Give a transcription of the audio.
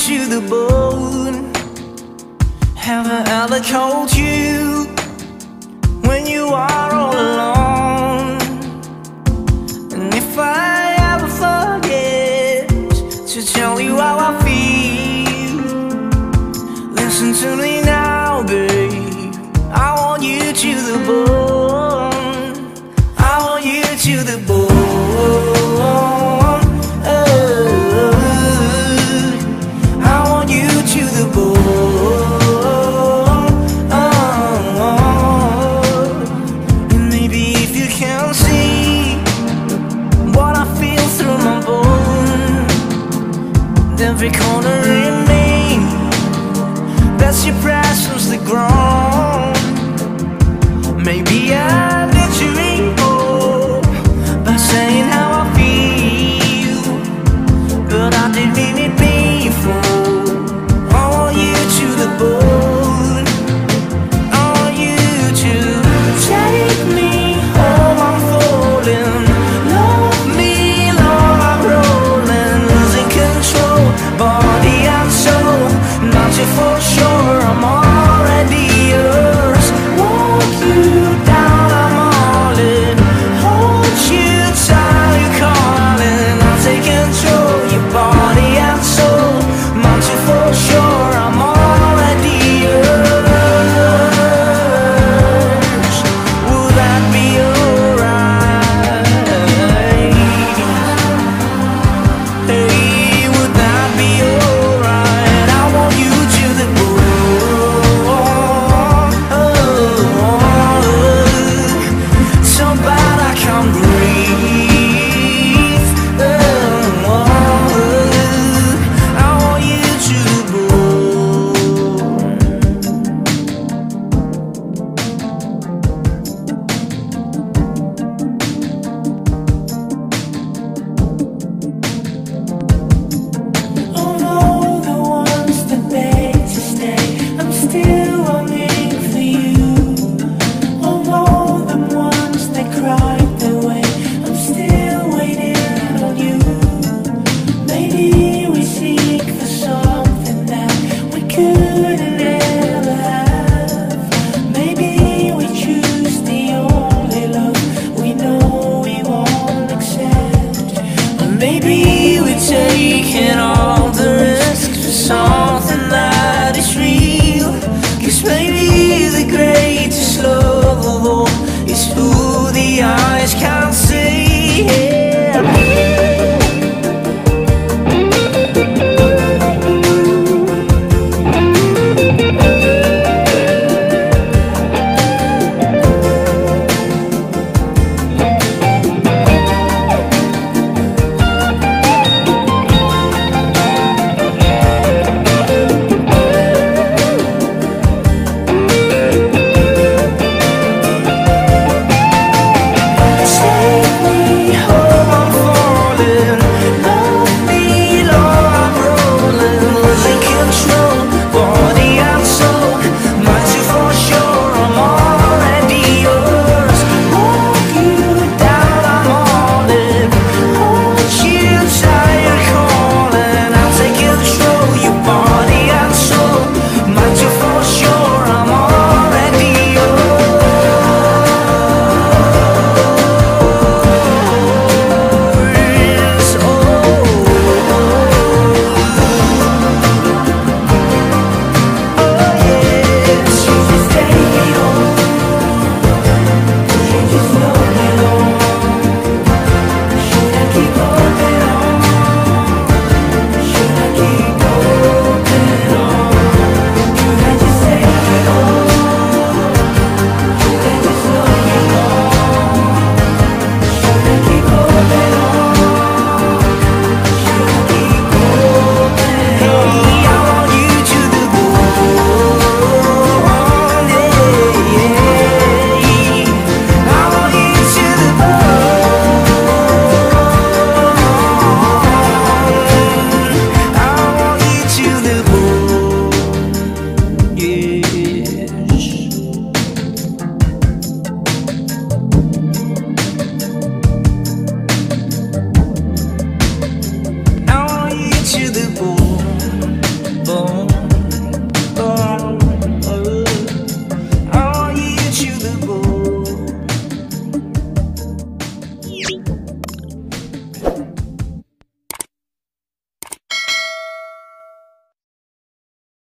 to the bone. Have I ever called you when you are all alone? And if I ever forget to tell you how I feel, listen to me now, babe. I want you to the bone. I want you to the bone. I want you to the bone. And maybe if you can see what I feel through my bone, every corner in me, that's your presence the ground. Maybe I need to recall by saying how I feel, but I didn't mean it.